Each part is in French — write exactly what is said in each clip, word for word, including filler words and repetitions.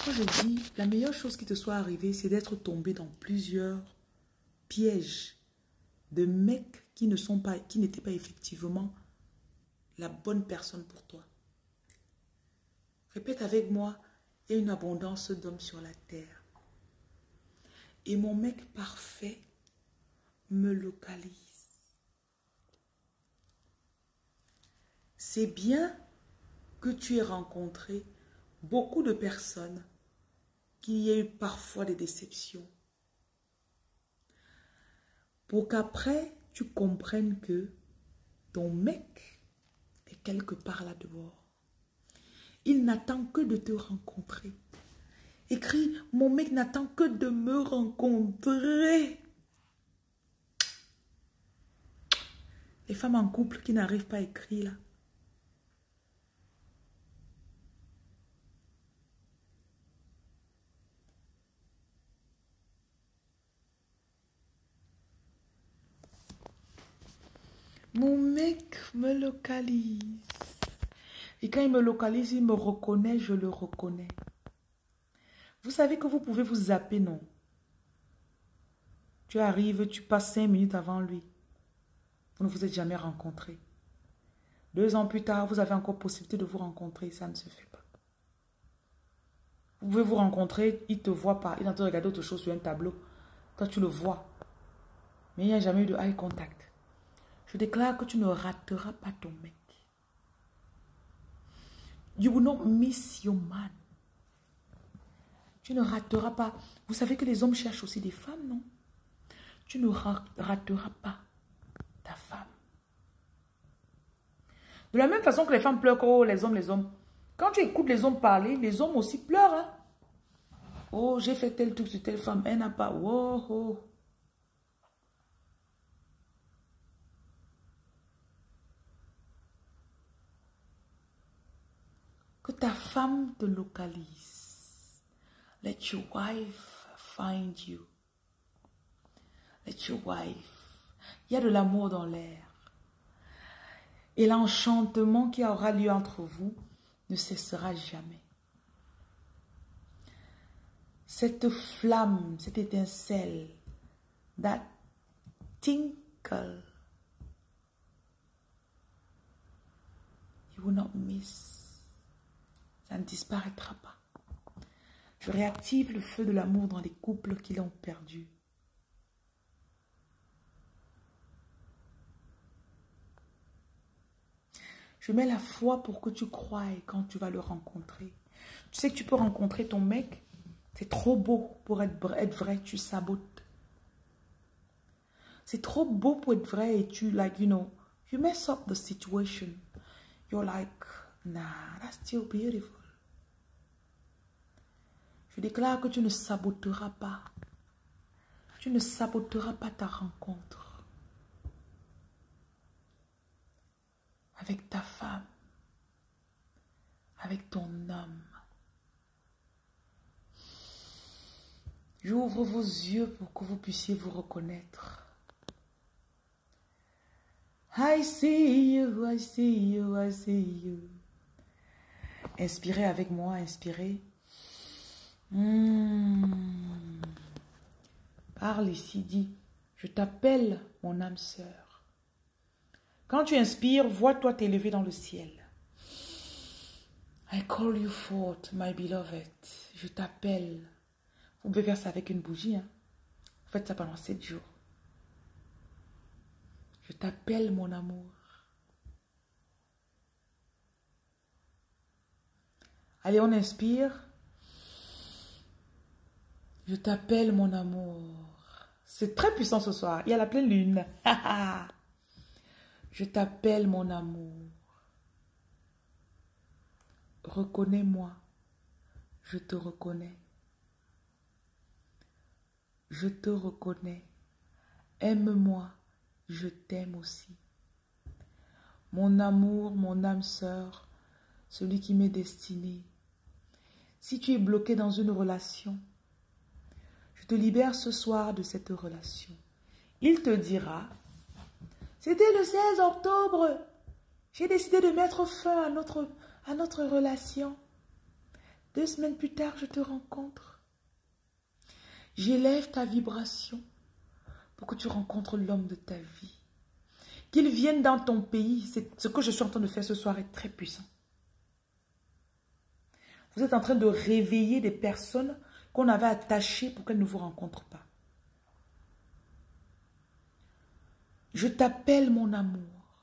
Quand je dis la meilleure chose qui te soit arrivée, c'est d'être tombé dans plusieurs pièges de mecs qui ne sont pas, qui n'étaient pas effectivement la bonne personne pour toi. Répète avec moi, il y a une abondance d'hommes sur la terre. Et mon mec parfait me localise. C'est bien que tu aies rencontré beaucoup de personnes, qu'il y ait eu parfois des déceptions. Pour qu'après, tu comprennes que ton mec est quelque part là-dehors. Il n'attend que de te rencontrer. Écris, mon mec n'attend que de me rencontrer. Les femmes en couple qui n'arrivent pas à écrire là. Mon mec me localise. Et quand il me localise, il me reconnaît, je le reconnais. Vous savez que vous pouvez vous zapper, non? Tu arrives, tu passes cinq minutes avant lui. Vous ne vous êtes jamais rencontrés. Deux ans plus tard, vous avez encore possibilité de vous rencontrer. Ça ne se fait pas. Vous pouvez vous rencontrer, il ne te voit pas. Il est en train de regarder autre chose sur un tableau. Toi, tu le vois. Mais il n'y a jamais eu de eye contact. Je déclare que tu ne rateras pas ton mec. You will not miss your man. Tu ne rateras pas. Vous savez que les hommes cherchent aussi des femmes, non? Tu ne rateras pas ta femme. De la même façon que les femmes pleurent, oh, les hommes, les hommes. Quand tu écoutes les hommes parler, les hommes aussi pleurent. Hein? Oh, j'ai fait tel truc sur telle femme, elle n'a pas. Oh, oh. Que ta femme te localise. Let your wife find you. Let your wife. Il y a de l'amour dans l'air. Et l'enchantement qui aura lieu entre vous ne cessera jamais. Cette flamme, cette étincelle, that tinkle, you will not miss. Ça ne disparaîtra pas. Je réactive le feu de l'amour dans les couples qui l'ont perdu. Je mets la foi pour que tu croies quand tu vas le rencontrer. Tu sais que tu peux rencontrer ton mec. C'est trop beau pour être, être vrai, tu sabotes. C'est trop beau pour être vrai et tu, like, you know, you mess up the situation. You're like, nah, that's still beautiful. Je déclare que tu ne saboteras pas. Tu ne saboteras pas ta rencontre avec ta femme, avec ton homme. J'ouvre vos yeux pour que vous puissiez vous reconnaître. I see you, I see you, I see you. Inspirez avec moi, inspirez. Mmh. Parle ici, dis, je t'appelle mon âme sœur. Quand tu inspires, vois-toi t'élever dans le ciel. I call you forth, my beloved. Je t'appelle. Vous pouvez faire ça avec une bougie. Hein? Vous faites ça pendant sept jours. Je t'appelle mon amour. Allez, on inspire. Je t'appelle mon amour. C'est très puissant ce soir. Il y a la pleine lune. Je t'appelle mon amour. Reconnais-moi. Je te reconnais. Je te reconnais. Aime-moi. Je t'aime aussi. Mon amour, mon âme sœur, celui qui m'est destiné. Si tu es bloqué dans une relation, je te libère ce soir de cette relation. Il te dira, c'était le seize octobre, j'ai décidé de mettre fin à notre, à notre relation. Deux semaines plus tard, je te rencontre. J'élève ta vibration pour que tu rencontres l'homme de ta vie. Qu'il vienne dans ton pays. Ce que je suis en train de faire ce soir est très puissant. Vous êtes en train de réveiller des personnes qu'on avait attachées pour qu'elles ne vous rencontrent pas. Je t'appelle mon amour.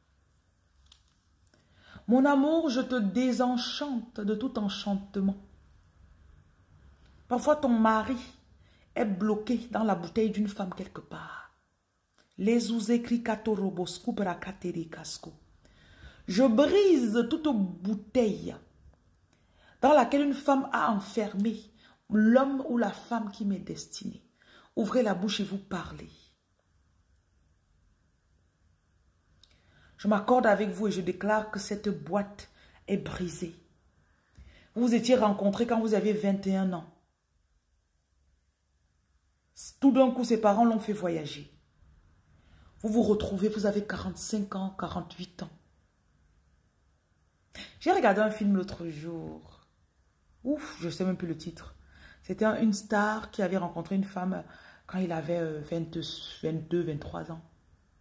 Mon amour, je te désenchante de tout enchantement. Parfois, ton mari est bloqué dans la bouteille d'une femme quelque part. Les ouzekri katorobosku brakateri kasko. Je brise toute bouteille dans laquelle une femme a enfermé l'homme ou la femme qui m'est destinée. Ouvrez la bouche et vous parlez. Je m'accorde avec vous et je déclare que cette boîte est brisée. Vous vous étiez rencontrés quand vous aviez vingt et un ans. Tout d'un coup, ses parents l'ont fait voyager. Vous vous retrouvez, vous avez quarante-cinq ans, quarante-huit ans. J'ai regardé un film l'autre jour. Ouf, je ne sais même plus le titre. C'était une star qui avait rencontré une femme quand il avait vingt-deux, vingt-trois ans.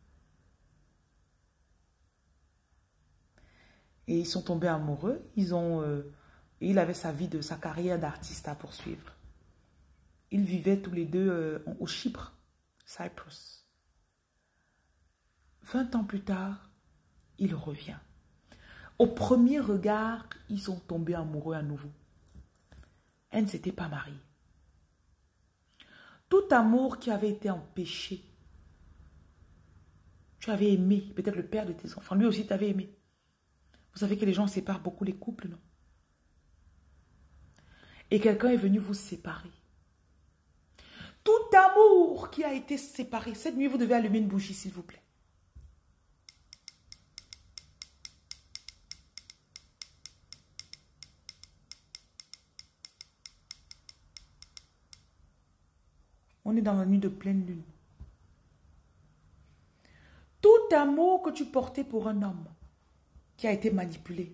Et ils sont tombés amoureux. Ils ont, euh, il avait sa vie, de sa carrière d'artiste à poursuivre. Ils vivaient tous les deux euh, au Chypre, Cyprus. vingt ans plus tard, il revient. Au premier regard, ils sont tombés amoureux à nouveau. Elle ne s'était pas mariée. Tout amour qui avait été empêché, tu avais aimé, peut-être le père de tes enfants, lui aussi t'avait aimé. Vous savez que les gens séparent beaucoup les couples, non? Et quelqu'un est venu vous séparer. Tout amour qui a été séparé, cette nuit, vous devez allumer une bougie, s'il vous plaît. On est dans la nuit de pleine lune. Tout amour que tu portais pour un homme qui a été manipulé.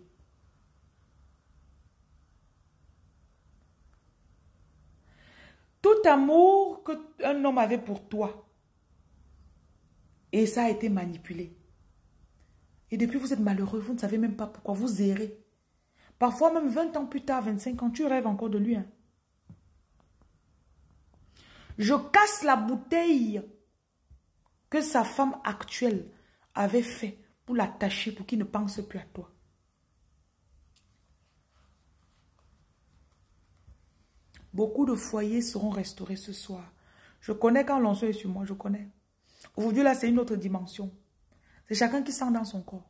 Tout amour qu'un homme avait pour toi. Et ça a été manipulé. Et depuis, vous êtes malheureux. Vous ne savez même pas pourquoi. Vous errez. Parfois, même vingt ans plus tard, vingt-cinq ans, tu rêves encore de lui. Hein. Je casse la bouteille que sa femme actuelle avait fait pour l'attacher, pour qu'il ne pense plus à toi. Beaucoup de foyers seront restaurés ce soir. Je connais quand l'onction est sur moi, je connais. Aujourd'hui, là, c'est une autre dimension. C'est chacun qui sent dans son corps.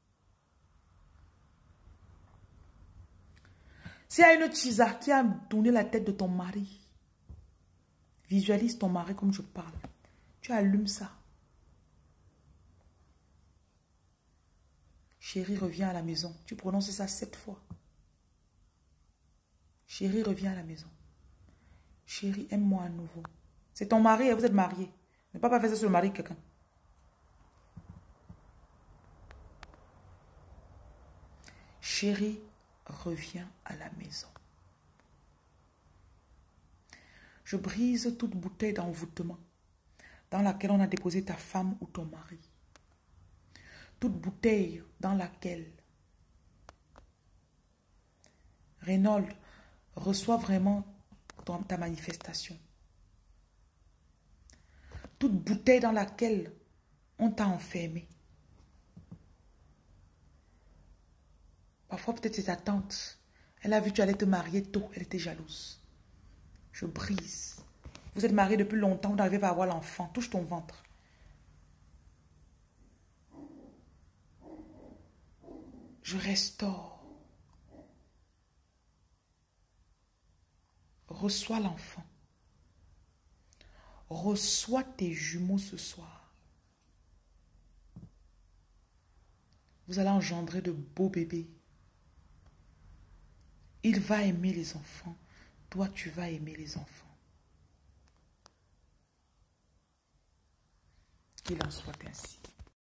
S'il y a une tisa qui a tourné la tête de ton mari, visualise ton mari comme je parle. Tu allumes ça. Chérie, reviens à la maison. Tu prononces ça sept fois. Chérie, reviens à la maison. Chérie, aime-moi à nouveau. C'est ton mari et vous êtes mariés. Ne pas faire ça sur le mari de quelqu'un. Chérie, reviens à la maison. Je brise toute bouteille d'envoûtement dans laquelle on a déposé ta femme ou ton mari. Toute bouteille dans laquelle Reynold reçoit vraiment ton, ta manifestation. Toute bouteille dans laquelle on t'a enfermé. Parfois peut-être c'est ta tante. Elle a vu que tu allais te marier tôt. Elle était jalouse. Je brise. Vous êtes mariés depuis longtemps. Vous n'arrivez pas à avoir l'enfant. Touche ton ventre. Je restaure. Reçois l'enfant. Reçois tes jumeaux ce soir. Vous allez engendrer de beaux bébés. Il va aimer les enfants. Toi, tu vas aimer les enfants. Qu'il en soit ainsi.